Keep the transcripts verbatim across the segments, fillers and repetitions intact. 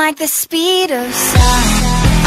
like the speed of sound.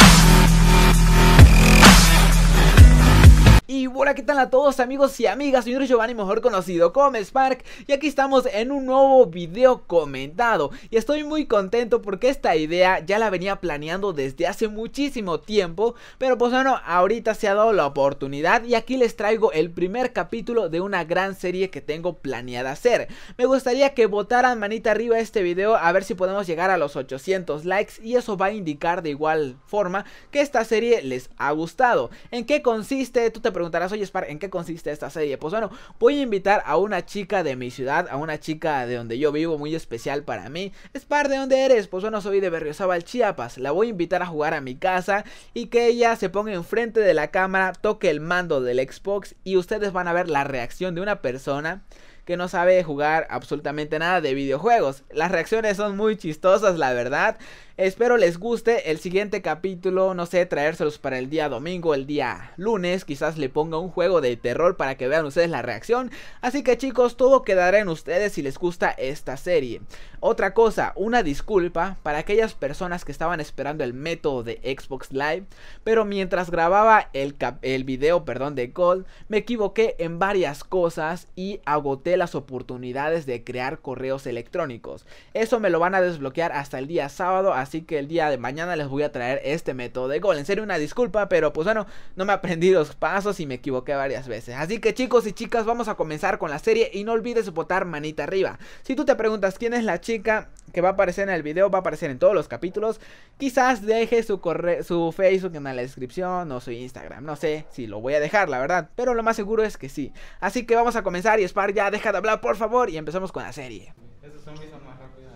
Y hola, ¿qué tal a todos amigos y amigas? Soy Giovanni, mejor conocido como Spark, y aquí estamos en un nuevo video comentado. Y estoy muy contento porque esta idea ya la venía planeando desde hace muchísimo tiempo, pero pues bueno, ahorita se ha dado la oportunidad y aquí les traigo el primer capítulo de una gran serie que tengo planeada hacer. Me gustaría que votaran manita arriba a este video a ver si podemos llegar a los ochocientos likes, y eso va a indicar de igual forma que esta serie les ha gustado. ¿En qué consiste? Tú te preguntarás, oye Spark, ¿en qué consiste esta serie? Pues bueno, voy a invitar a una chica de mi ciudad, a una chica de donde yo vivo, muy especial para mí. Spark, ¿de dónde eres? Pues bueno, soy de Berriozábal, Chiapas. La voy a invitar a jugar a mi casa y que ella se ponga enfrente de la cámara, toque el mando del Xbox y ustedes van a ver la reacción de una persona que no sabe jugar absolutamente nada de videojuegos. Las reacciones son muy chistosas, la verdad. Espero les guste el siguiente capítulo, no sé, traérselos para el día domingo, el día lunes. Quizás le ponga un juego de terror para que vean ustedes la reacción. Así que chicos, todo quedará en ustedes si les gusta esta serie. Otra cosa, una disculpa para aquellas personas que estaban esperando el método de Xbox Live, pero mientras grababa el, cap el video perdón, de Gold, me equivoqué en varias cosas y agoté las oportunidades de crear correos electrónicos. Eso me lo van a desbloquear hasta el día sábado, así que el día de mañana les voy a traer este método de Gold. En serio, una disculpa, pero pues bueno, no me aprendí los pasos y me equivoqué varias veces. Así que chicos y chicas, vamos a comenzar con la serie y no olvides votar manita arriba. Si tú te preguntas quién es la chica que va a aparecer en el video, va a aparecer en todos los capítulos. Quizás deje su correo, su Facebook en la descripción o su Instagram, no sé si lo voy a dejar, la verdad, pero lo más seguro es que sí. Así que vamos a comenzar y Spark, ya deja de hablar por favor y empezamos con la serie. Esos zombies son más rápidos.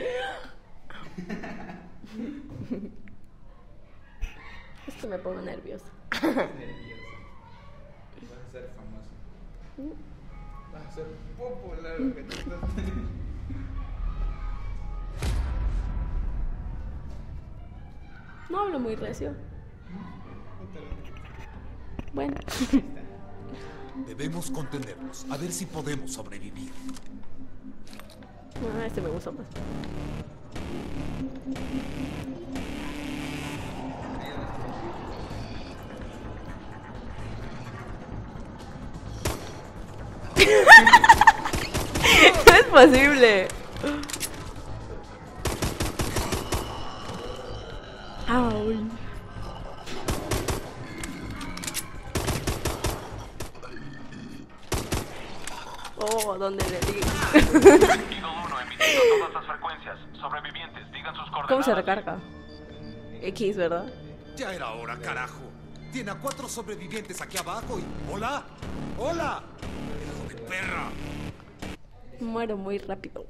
Es que me pongo nerviosa. Nervioso. Vas a ser famoso. Vas a ser popular. Que te estás... No hablo muy recio. Bueno. Debemos contenernos, a ver si podemos sobrevivir. Ah, este me gustó más. No es posible. Ay. Oh, ¿dónde le di? Eagle uno emitiendo todas las frecuencias. Sobrevivientes, digan sus coordenadas. ¿Cómo se recarga? X, ¿verdad? Ya era hora, carajo. Tiene a cuatro sobrevivientes aquí abajo y... ¡Hola! ¡Hola! ¡Hijo de perra! Muero muy rápido.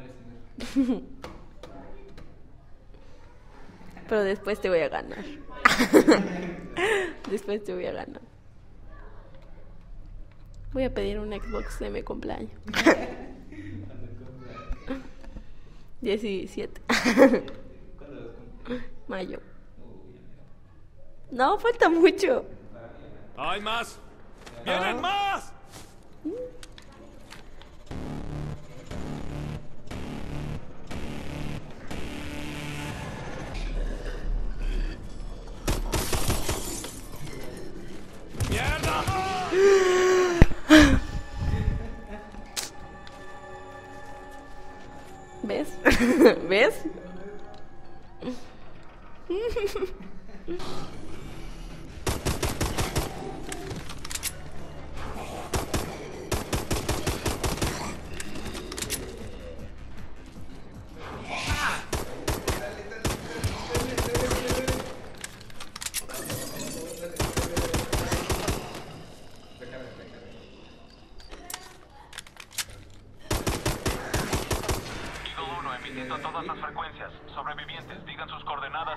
Pero después te voy a ganar. Después te voy a ganar. Voy a pedir un Xbox de mi cumpleaños. diecisiete. Mayo. No, falta mucho. ¡Hay más! ¡Vienen más! ¡Mierda! ¿Ves? ¿Ves? Emitiendo todas las frecuencias. Sobrevivientes, digan sus coordenadas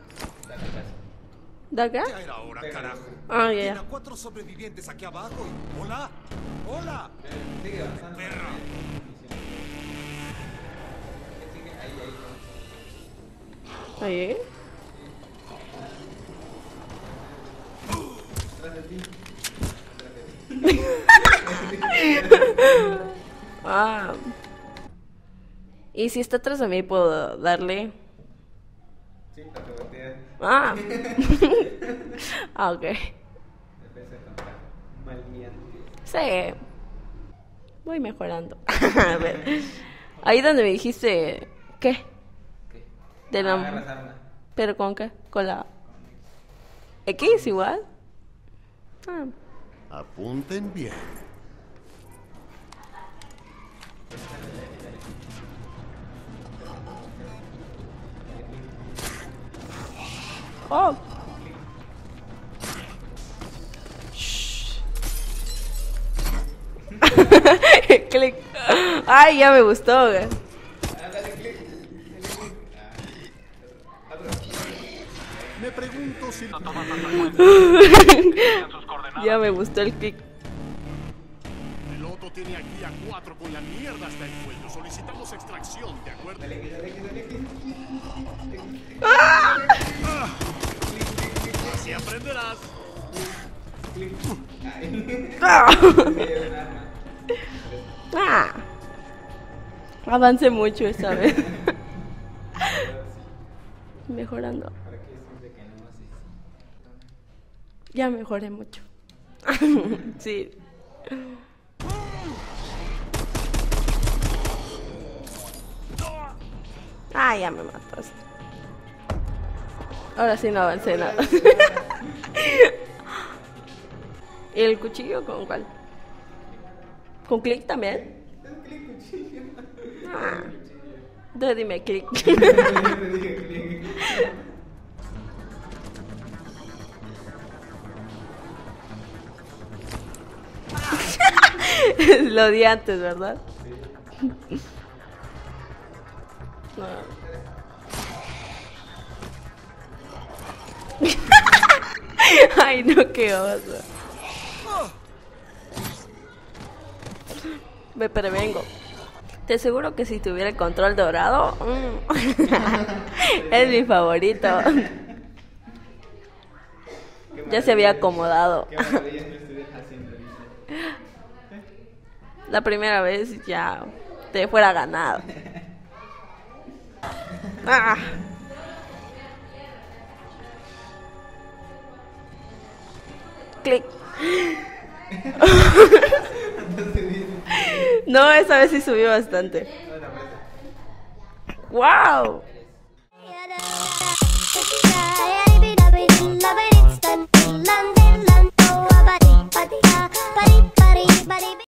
y... ¿De acá? Ya era hora, carajo. Ah, ya, Tiene ya. a cuatro sobrevivientes aquí abajo y... ¡Hola! ¡Hola! Sigue avanzando. ¡Perra! Sigue ahí, ahí. ¿Ahí? Tras de ti. Ah. Y si está atrás de mí, puedo darle. Sí, para que voltees. Ah. Ah, ok. Defensa contra malviantes. Sí. Voy mejorando. A ver. Ahí donde me dijiste... ¿Qué? ¿Qué? De la... Agarras arma. ¿Pero con qué? Con la... ¿X igual? Ah. Apunten bien. Oh. Shh. Clic. Ay, ya me gustó, güey. Me pregunto si... Todas las frecuencias. Sigan sus coordenadas. Ya me gustó el clic. El Otto tiene aquí a cuatro con la mierda hasta el cuello. Solicitamos extracción, ¿de acuerdo? Dale, X, dale, X, dale, X. Así aprenderás. Ah. Sí, es un arma. Ah. Avancé mucho esta vez. Mejorando. Para que eso de que no haces. Ya mejoré mucho. Sí. Ah, ya me matas. Ahora sí no avancé nada. ¿Y el cuchillo con cuál? ¿Con clic también? Ah. Entonces dime clic. Te dije clic. Lo di antes, ¿verdad? No. Ay, no, qué oso. Me prevengo. Te aseguro que si tuviera el control dorado, mm, es mi favorito. Ya se había acomodado. Qué maravilla que lo estuvieras haciendo. Dice. La primera vez ya te fuera ganado. Ah. Clic. No, esa vez sí subió bastante. ¡Wow!